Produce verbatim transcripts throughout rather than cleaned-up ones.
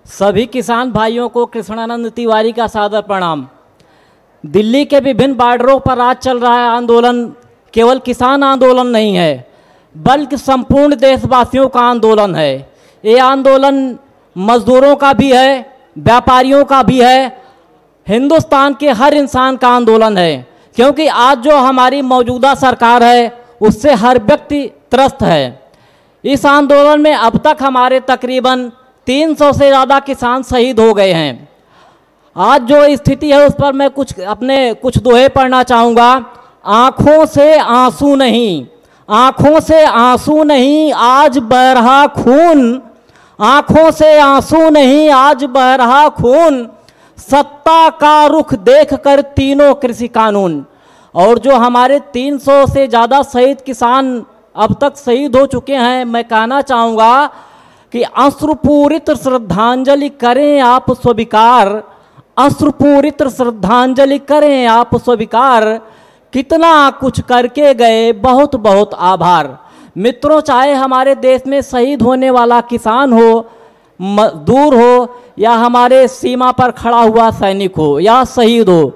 सभी किसान भाइयों को कृष्णानंद तिवारी का सादर प्रणाम। दिल्ली के विभिन्न बॉर्डरों पर आज चल रहा है आंदोलन केवल किसान आंदोलन नहीं है, बल्कि संपूर्ण देशवासियों का आंदोलन है। ये आंदोलन मजदूरों का भी है, व्यापारियों का भी है, हिंदुस्तान के हर इंसान का आंदोलन है। क्योंकि आज जो हमारी मौजूदा सरकार है उससे हर व्यक्ति त्रस्त है। इस आंदोलन में अब तक हमारे तकरीबन तीन सौ से ज़्यादा किसान शहीद हो गए हैं। आज जो स्थिति है उस पर मैं कुछ अपने कुछ दोहे पढ़ना चाहूँगा। आँखों से आंसू नहीं, आँखों से आंसू नहीं आज बह रहा खून, आँखों से आंसू नहीं आज बह रहा खून, सत्ता का रुख देखकर तीनों कृषि कानून। और जो हमारे तीन सौ से ज़्यादा शहीद किसान अब तक शहीद हो चुके हैं, मैं कहना चाहूँगा कि अश्रुपूरित श्रद्धांजलि करें आप स्वीकार, अश्रुपूरित श्रद्धांजलि करें आप स्वीकार, कितना कुछ करके गए बहुत बहुत आभार। मित्रों, चाहे हमारे देश में शहीद होने वाला किसान हो, मजदूर हो, या हमारे सीमा पर खड़ा हुआ सैनिक हो या शहीद हो,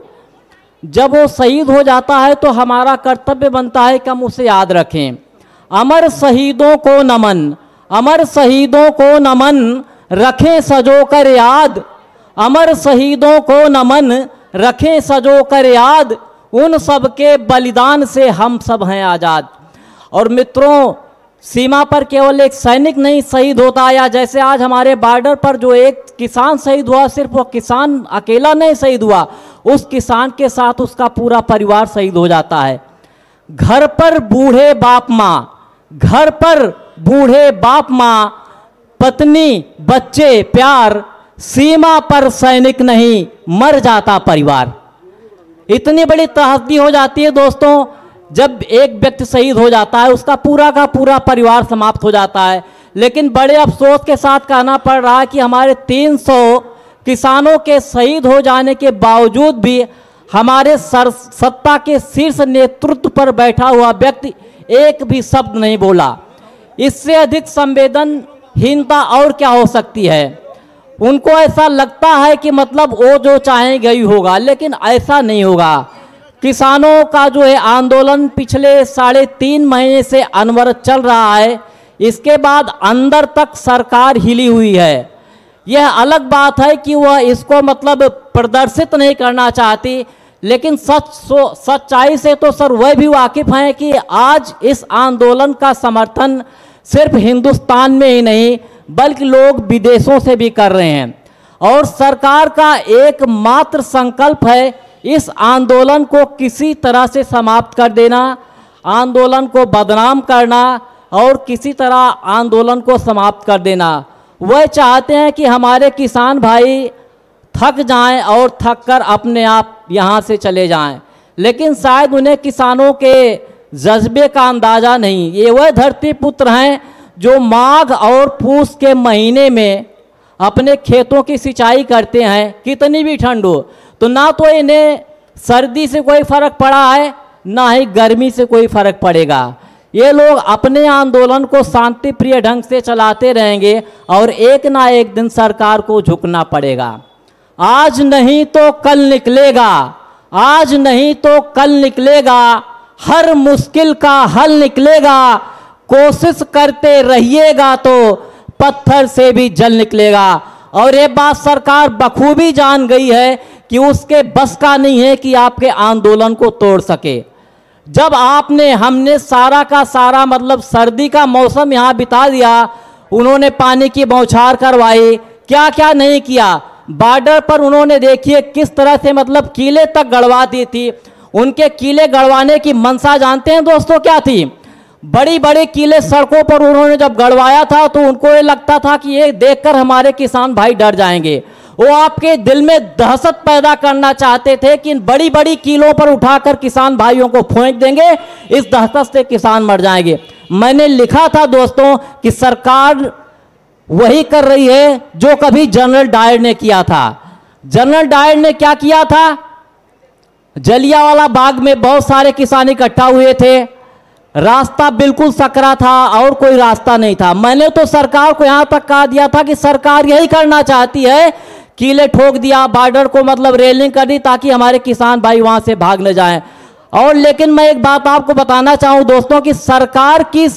जब वो शहीद हो जाता है तो हमारा कर्तव्य बनता है कि हम उसे याद रखें। अमर शहीदों को नमन, अमर शहीदों को नमन, रखें सजो कर याद, अमर शहीदों को नमन, रखें सजो कर याद, उन सब के बलिदान से हम सब हैं आज़ाद। और मित्रों, सीमा पर केवल एक सैनिक नहीं शहीद होता, या जैसे आज हमारे बॉर्डर पर जो एक किसान शहीद हुआ, सिर्फ वो किसान अकेला नहीं शहीद हुआ, उस किसान के साथ उसका पूरा परिवार शहीद हो जाता है। घर पर बूढ़े बाप माँ, घर पर बूढ़े बाप माँ, पत्नी बच्चे प्यार, सीमा पर सैनिक नहीं मर जाता परिवार। इतनी बड़ी त्रासदी हो जाती है दोस्तों, जब एक व्यक्ति शहीद हो जाता है उसका पूरा का पूरा परिवार समाप्त हो जाता है। लेकिन बड़े अफसोस के साथ कहना पड़ रहा है कि हमारे तीन सौ किसानों के शहीद हो जाने के बावजूद भी हमारे सर सत्ता के शीर्ष नेतृत्व पर बैठा हुआ व्यक्ति एक भी शब्द नहीं बोला। इससे अधिक संवेदनहीनता और क्या हो सकती है। उनको ऐसा लगता है कि मतलब वो जो चाहे गई होगा, लेकिन ऐसा नहीं होगा। किसानों का जो है आंदोलन पिछले साढ़े तीन महीने से अनवरत चल रहा है। इसके बाद अंदर तक सरकार हिली हुई है। यह अलग बात है कि वह इसको मतलब प्रदर्शित नहीं करना चाहती, लेकिन सच सो सच्चाई से तो सर वह भी वाकिफ़ हैं कि आज इस आंदोलन का समर्थन सिर्फ हिंदुस्तान में ही नहीं बल्कि लोग विदेशों से भी कर रहे हैं। और सरकार का एकमात्र संकल्प है इस आंदोलन को किसी तरह से समाप्त कर देना, आंदोलन को बदनाम करना और किसी तरह आंदोलन को समाप्त कर देना। वह चाहते हैं कि हमारे किसान भाई थक जाएं और थक कर अपने आप यहाँ से चले जाएं, लेकिन शायद उन्हें किसानों के जज्बे का अंदाज़ा नहीं। ये वह धरती पुत्र हैं जो माघ और पूस के महीने में अपने खेतों की सिंचाई करते हैं, कितनी भी ठंड हो। तो ना तो इन्हें सर्दी से कोई फ़र्क पड़ा है, ना ही गर्मी से कोई फ़र्क पड़ेगा। ये लोग अपने आंदोलन को शांति प्रिय ढंग से चलाते रहेंगे और एक ना एक दिन सरकार को झुकना पड़ेगा। आज नहीं तो कल निकलेगा, आज नहीं तो कल निकलेगा, हर मुश्किल का हल निकलेगा, कोशिश करते रहिएगा तो पत्थर से भी जल निकलेगा। और ये बात सरकार बखूबी जान गई है कि उसके बस का नहीं है कि आपके आंदोलन को तोड़ सके। जब आपने हमने सारा का सारा मतलब सर्दी का मौसम यहाँ बिता दिया, उन्होंने पानी की बौछार करवाई, क्या क्या नहीं किया। बॉर्डर पर उन्होंने देखिए किस तरह से मतलब किले तक गड़वा दी थी। उनके किले गड़वाने की मंशा जानते हैं दोस्तों क्या थी? बड़ी बड़ी किले सड़कों पर उन्होंने जब गड़वाया था तो उनको ये लगता था कि ये देखकर हमारे किसान भाई डर जाएंगे। वो आपके दिल में दहशत पैदा करना चाहते थे कि इन बड़ी बड़ी कीलों पर उठाकर किसान भाइयों को फेंक देंगे, इस दहशत से किसान मर जाएंगे। मैंने लिखा था दोस्तों कि सरकार वही कर रही है जो कभी जनरल डायर ने किया था। जनरल डायर ने क्या किया था? जलियांवाला बाग में बहुत सारे किसान इकट्ठा हुए थे, रास्ता बिल्कुल सकरा था और कोई रास्ता नहीं था। मैंने तो सरकार को यहाँ तक कहा दिया था कि सरकार यही करना चाहती है, कीले ठोक दिया, बॉर्डर को मतलब रेलिंग कर दी ताकि हमारे किसान भाई वहाँ से भाग न जाएं। और लेकिन मैं एक बात आपको बताना चाहूँ दोस्तों कि सरकार की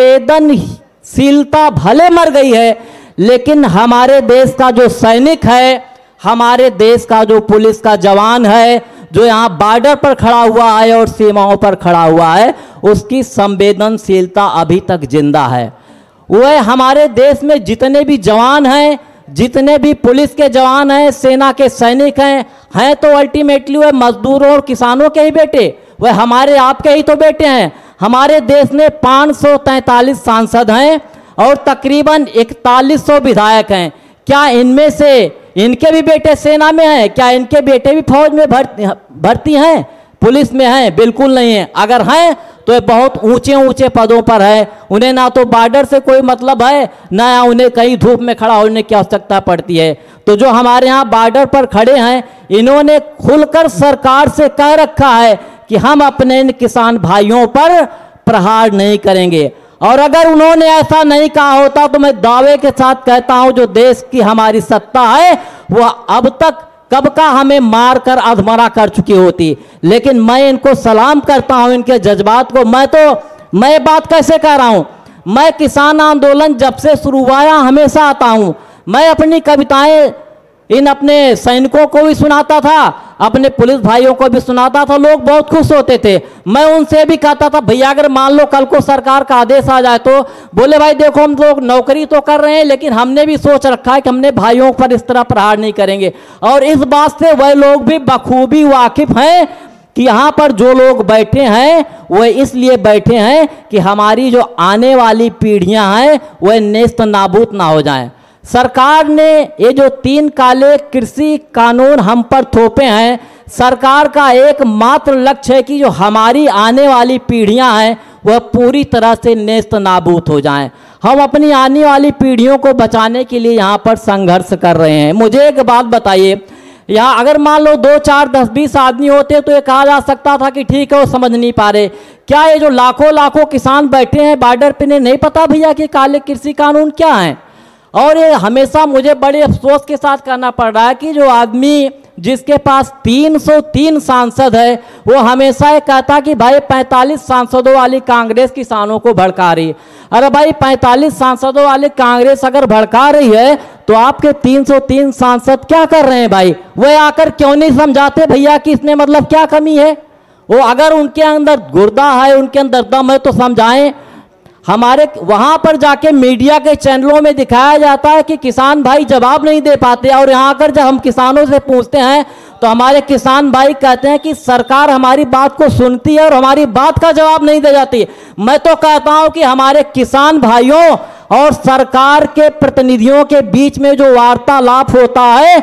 संवेदनशीलता भले मर गई है, लेकिन हमारे देश का जो सैनिक है, हमारे देश का जो पुलिस का जवान है, जो यहाँ बॉर्डर पर खड़ा हुआ है और सीमाओं पर खड़ा हुआ है, उसकी संवेदनशीलता अभी तक जिंदा है। वह हमारे देश में जितने भी जवान हैं, जितने भी पुलिस के जवान हैं, सेना के सैनिक हैं हैं तो अल्टीमेटली वह मजदूरों और किसानों के ही बेटे, वह हमारे आपके ही तो बेटे हैं। हमारे देश में पाँच सौ तैंतालीस सांसद हैं और तकरीबन इकतालीस सौ विधायक हैं। क्या इनमें से इनके भी बेटे सेना में हैं? क्या इनके बेटे भी फौज में भर्ती भर्ती हैं, पुलिस में हैं? बिल्कुल नहीं है। अगर हैं तो ये बहुत ऊंचे ऊंचे पदों पर है। उन्हें ना तो बॉर्डर से कोई मतलब है, ना उन्हें कहीं धूप में खड़ा होने की आवश्यकता पड़ती है। तो जो हमारे यहाँ बॉर्डर पर खड़े हैं, इन्होंने खुलकर सरकार से कह रखा है कि हम अपने इन किसान भाइयों पर प्रहार नहीं करेंगे। और अगर उन्होंने ऐसा नहीं कहा होता तो मैं दावे के साथ कहता हूं जो देश की हमारी सत्ता है वह अब तक कब का हमें मारकर अधमरा कर चुकी होती। लेकिन मैं इनको सलाम करता हूं, इनके जज्बात को। मैं तो मैं बात कैसे कह रहा हूं, मैं किसान आंदोलन जब से शुरू हुआ हमेशा आता हूं। मैं अपनी कविताएं इन अपने सैनिकों को भी सुनाता था, अपने पुलिस भाइयों को भी सुनाता था, लोग बहुत खुश होते थे। मैं उनसे भी कहता था भैया अगर मान लो कल को सरकार का आदेश आ जाए तो, बोले भाई देखो हम लोग नौकरी तो कर रहे हैं लेकिन हमने भी सोच रखा है कि हमने भाइयों पर इस तरह प्रहार नहीं करेंगे। और इस बात से वह लोग भी बखूबी वाकिफ हैं कि यहाँ पर जो लोग बैठे हैं वह इसलिए बैठे हैं कि हमारी जो आने वाली पीढ़ियां हैं वह नेस्त नाबूद ना हो जाएं। सरकार ने ये जो तीन काले कृषि कानून हम पर थोपे हैं, सरकार का एकमात्र लक्ष्य है कि जो हमारी आने वाली पीढ़ियां हैं वह पूरी तरह से नेस्त नाबूद हो जाएं। हम अपनी आने वाली पीढ़ियों को बचाने के लिए यहाँ पर संघर्ष कर रहे हैं। मुझे एक बात बताइए, यहाँ अगर मान लो दो चार दस बीस आदमी होते तो ये कहा जा सकता था कि ठीक है वो समझ नहीं पा रहे। क्या ये जो लाखों लाखों किसान बैठे हैं बॉर्डर पे, नहीं पता भैया कि काले कृषि कानून क्या है? और ये हमेशा मुझे बड़े अफसोस के साथ करना पड़ रहा है कि जो आदमी जिसके पास तीन सौ तीन सांसद है वो हमेशा ये कहता कि भाई पैंतालीस सांसदों वाली कांग्रेस किसानों को भड़का रही। अरे भाई पैंतालीस सांसदों वाली कांग्रेस अगर भड़का रही है तो आपके तीन सौ तीन सांसद क्या कर रहे हैं भाई? वो आकर क्यों नहीं समझाते भैया कि इसमें मतलब क्या कमी है? वो अगर उनके अंदर गुर्दा है, उनके अंदर दम है तो समझाएं। हमारे वहां पर जाके मीडिया के चैनलों में दिखाया जाता है कि किसान भाई जवाब नहीं दे पाते, और यहाँ आकर जब हम किसानों से पूछते हैं तो हमारे किसान भाई कहते हैं कि सरकार हमारी बात को सुनती है और हमारी बात का जवाब नहीं दे जाती। मैं तो कहता हूं कि हमारे किसान भाइयों और सरकार के प्रतिनिधियों के बीच में जो वार्तालाप होता है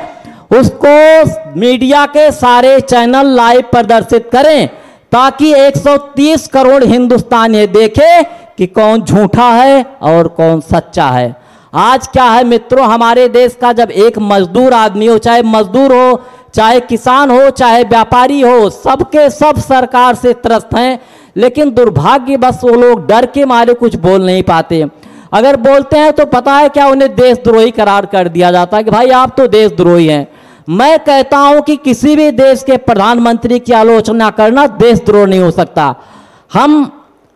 उसको मीडिया के सारे चैनल लाइव प्रदर्शित करें ताकि एक सौ तीस करोड़ हिंदुस्तान ये देखे कि कौन झूठा है और कौन सच्चा है। आज क्या है मित्रों, हमारे देश का जब एक मजदूर आदमी हो, चाहे मजदूर हो, चाहे किसान हो, चाहे व्यापारी हो, सबके सब सरकार से त्रस्त हैं। लेकिन दुर्भाग्य बस वो लोग डर के मारे कुछ बोल नहीं पाते। अगर बोलते हैं तो पता है क्या, उन्हें देशद्रोही करार कर दिया जाता है कि भाई आप तो देशद्रोही हैं। मैं कहता हूं कि किसी भी देश के प्रधानमंत्री की आलोचना करना देशद्रोह नहीं हो सकता। हम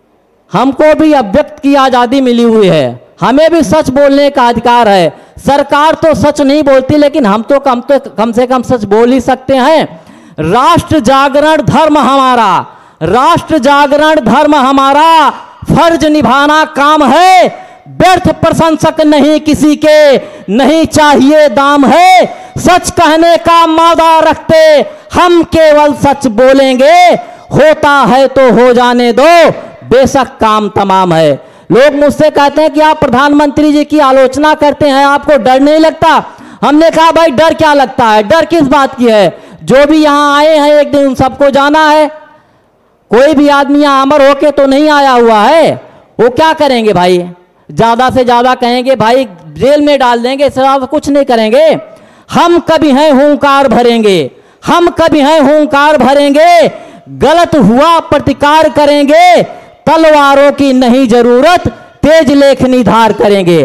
हमको भी अभिव्यक्त की आज़ादी मिली हुई है, हमें भी सच बोलने का अधिकार है। सरकार तो सच नहीं बोलती लेकिन हम तो कम तो कम से कम सच बोल ही सकते हैं। राष्ट्र जागरण धर्म हमारा, राष्ट्र जागरण धर्म हमारा, फर्ज निभाना काम है, व्यर्थ प्रशंसक नहीं किसी के, नहीं चाहिए दाम है। सच कहने का मादा रखते हम केवल सच बोलेंगे, होता है तो हो जाने दो, बेशक काम तमाम है। लोग मुझसे कहते हैं कि आप प्रधानमंत्री जी की आलोचना करते हैं, आपको डर नहीं लगता? हमने कहा भाई डर क्या लगता है, डर किस बात की है? जो भी यहाँ आए हैं एक दिन उन सबको जाना है। कोई भी आदमी यहाँ अमर होके तो नहीं आया हुआ है। वो क्या करेंगे भाई? ज्यादा से ज्यादा कहेंगे भाई जेल में डाल देंगे, इससे ज्यादा कुछ नहीं करेंगे। हम कभी हैं हुंकार भरेंगे, हम कभी हैं हुंकार भरेंगे, गलत हुआ प्रतिकार करेंगे, तलवारों की नहीं जरूरत, तेज लेखनी धार करेंगे।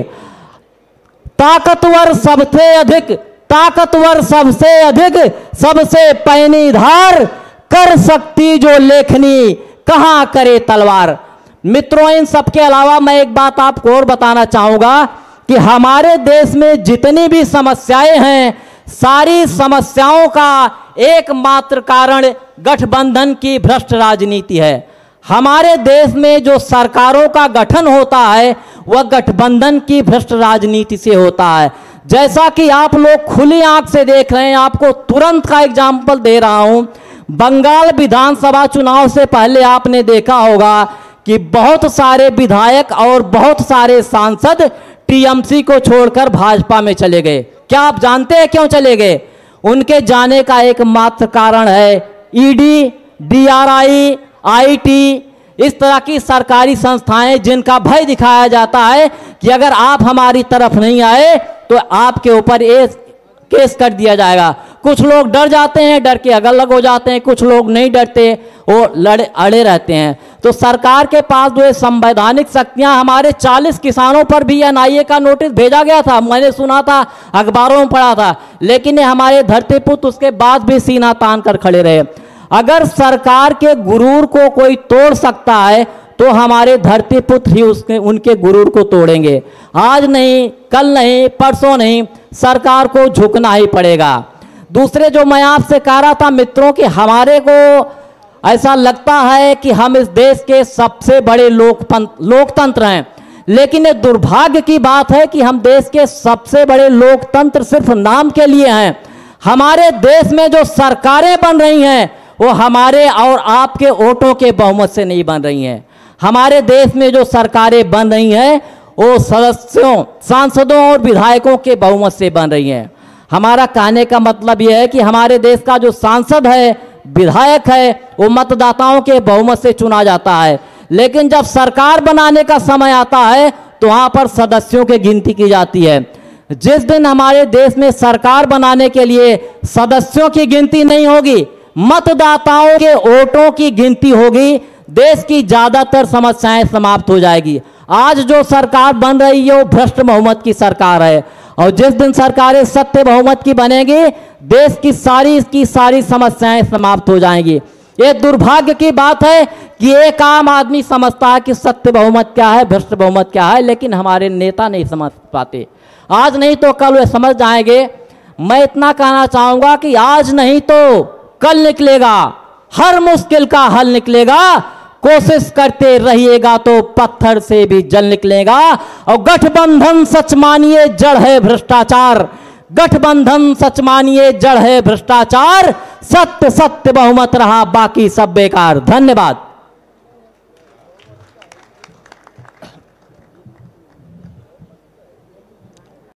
ताकतवर सबसे अधिक, ताकतवर सबसे अधिक, सबसे पैनी धार, कर सकती जो लेखनी कहां करे तलवार। मित्रों, इन सबके अलावा मैं एक बात आपको और बताना चाहूंगा कि हमारे देश में जितनी भी समस्याएं हैं, सारी समस्याओं का एकमात्र कारण गठबंधन की भ्रष्ट राजनीति है। हमारे देश में जो सरकारों का गठन होता है वह गठबंधन की भ्रष्ट राजनीति से होता है। जैसा कि आप लोग खुली आंख से देख रहे हैं, आपको तुरंत का एग्जाम्पल दे रहा हूं। बंगाल विधानसभा चुनाव से पहले आपने देखा होगा कि बहुत सारे विधायक और बहुत सारे सांसद टीएमसी को छोड़कर भाजपा में चले गए। क्या आप जानते हैं क्यों चले गए? उनके जाने का एकमात्र कारण है ईडी, डीआरआई, आईटी, इस तरह की सरकारी संस्थाएं जिनका भय दिखाया जाता है कि अगर आप हमारी तरफ नहीं आए तो आपके ऊपर ये केस कर दिया जाएगा। कुछ लोग डर जाते हैं, डर के अगल अलग हो जाते हैं, कुछ लोग नहीं डरते, वो लड़े अड़े रहते हैं। तो सरकार के पास जो संवैधानिक शक्तियां, हमारे चालीस किसानों पर भी एनआईए का नोटिस भेजा गया था, मैंने सुना था, अखबारों में पढ़ा था, लेकिन ये हमारे धरतीपुत्र उसके बाद भी सीना तान कर खड़े रहे। अगर सरकार के गुरूर को कोई तोड़ सकता है तो हमारे धरतीपुत्र ही उसके उनके गुरूर को तोड़ेंगे। आज नहीं, कल नहीं, परसों नहीं, सरकार को झुकना ही पड़ेगा। दूसरे जो मैं आपसे कह रहा था मित्रों कि हमारे को ऐसा लगता है कि हम इस देश के सबसे बड़े लोकतंत्र हैं, लेकिन ये दुर्भाग्य की बात है कि हम देश के सबसे बड़े लोकतंत्र सिर्फ नाम के लिए हैं। हमारे देश में जो सरकारें बन रही हैं वो हमारे और आपके वोटों के बहुमत से नहीं बन रही हैं। हमारे देश में जो सरकारें बन रही हैं वो सदस्यों, सांसदों और विधायकों के बहुमत से बन रही हैं। हमारा कहने का मतलब यह है कि हमारे देश का जो सांसद है, विधायक है, वो मतदाताओं के बहुमत से चुना जाता है, लेकिन जब सरकार बनाने का समय आता है तो वहां पर सदस्यों की गिनती की जाती है। जिस दिन हमारे देश में सरकार बनाने के लिए सदस्यों की गिनती नहीं होगी, मतदाताओं के वोटों की गिनती होगी, देश की ज्यादातर समस्याएं समाप्त हो जाएगी। आज जो सरकार बन रही है वो भ्रष्ट बहुमत की सरकार है, और जिस दिन सरकारें सत्य बहुमत की बनेगी, देश की सारी की सारी समस्याएं समाप्त हो जाएंगी। ये दुर्भाग्य की बात है कि एक आम आदमी समझता है कि सत्य बहुमत क्या है, भ्रष्ट बहुमत क्या है, लेकिन हमारे नेता नहीं समझ पाते। आज नहीं तो कल वे समझ जाएंगे। मैं इतना कहना चाहूंगा कि आज नहीं तो कल निकलेगा, हर मुश्किल का हल निकलेगा। कोशिश करते रहिएगा तो पत्थर से भी जल निकलेगा। और गठबंधन सच मानिए जड़ है भ्रष्टाचार, गठबंधन सच मानिए जड़ है भ्रष्टाचार, सत्य सत्य बहुमत रहा, बाकी सब बेकार। धन्यवाद।